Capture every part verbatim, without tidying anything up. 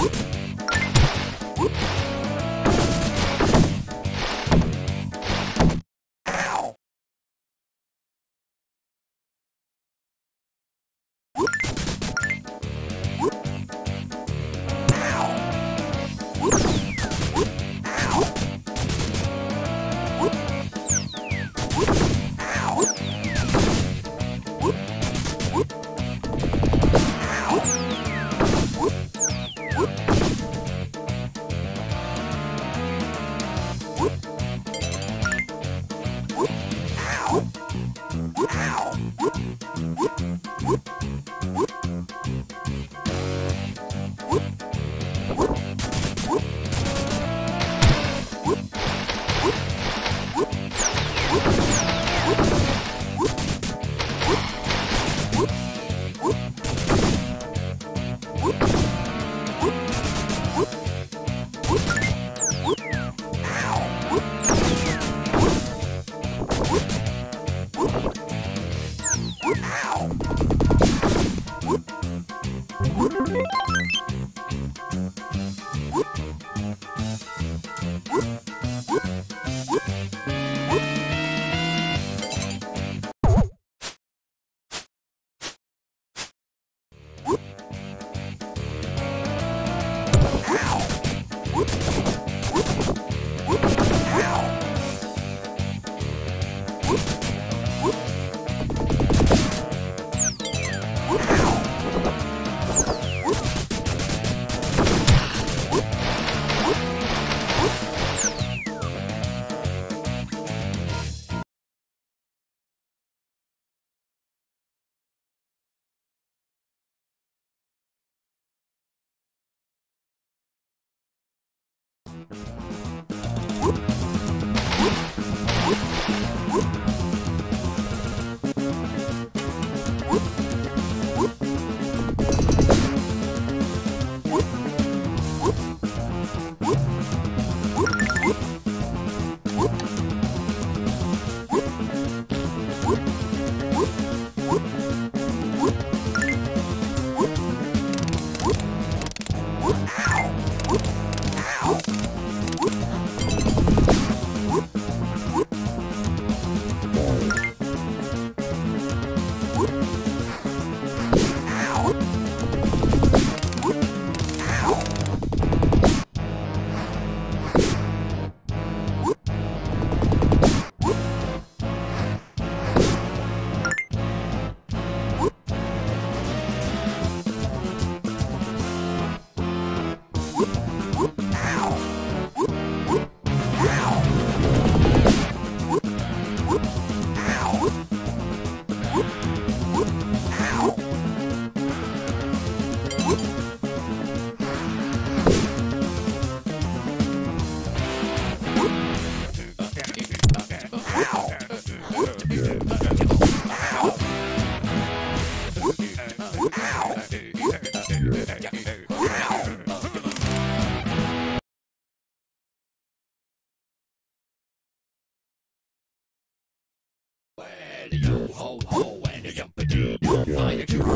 Yo ho ho and a jumpity find a true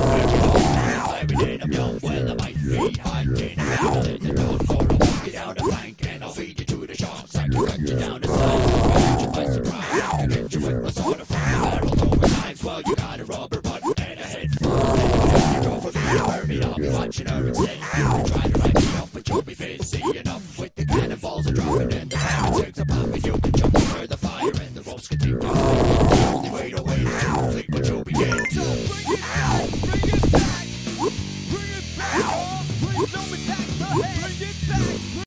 every day I'm young when I might be hunting out in the road for a walk it out a plank and I'll feed you to the sharks I can cut you down the side you by surprise I get you with my sword from the barrel throwing knives while you got a rubber butt and a head you go for me to burn me I'll be watching her instead you can try to write me off but you'll be busy enough with the cannonballs and dropping and the fireworks are popping you can jump over the fire and the ropes continue the only way to wait is to flick but you'll be dead so bring it back bring it back bring it back please don't attack the head bring it back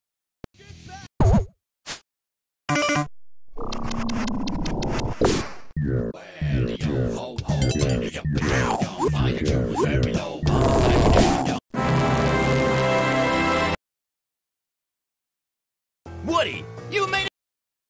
well, yo ho ho and a jumping